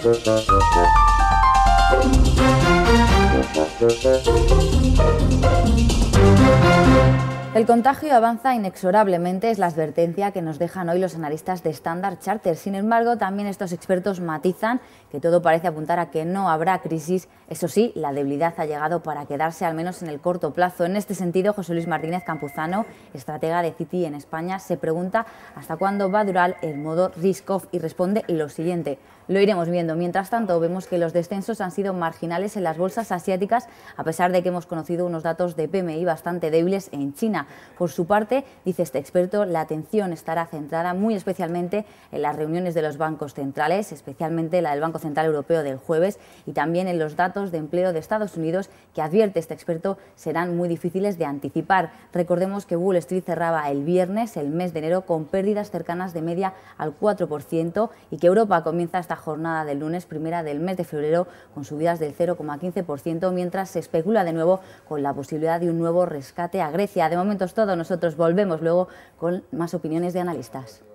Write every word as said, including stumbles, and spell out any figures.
El contagio avanza inexorablemente, es la advertencia que nos dejan hoy los analistas de Standard Chartered. Sin embargo, también estos expertos matizan que todo parece apuntar a que no habrá crisis. Eso sí, la debilidad ha llegado para quedarse, al menos en el corto plazo. En este sentido, José Luis Martínez Campuzano, estratega de Citi en España, se pregunta hasta cuándo va a durar el modo risk-off y responde lo siguiente: lo iremos viendo. Mientras tanto, vemos que los descensos han sido marginales en las bolsas asiáticas, a pesar de que hemos conocido unos datos de P M I bastante débiles en China. Por su parte, dice este experto, la atención estará centrada muy especialmente en las reuniones de los bancos centrales, especialmente la del Banco Central Europeo del jueves, y también en los datos de empleo de Estados Unidos, que advierte este experto serán muy difíciles de anticipar. Recordemos que Wall Street cerraba el viernes, el mes de enero, con pérdidas cercanas de media al cuatro por ciento y que Europa comienza esta jornada del lunes, primera del mes de febrero, con subidas del cero coma quince por ciento, mientras se especula de nuevo con la posibilidad de un nuevo rescate a Grecia. De momento es todo, nosotros volvemos luego con más opiniones de analistas.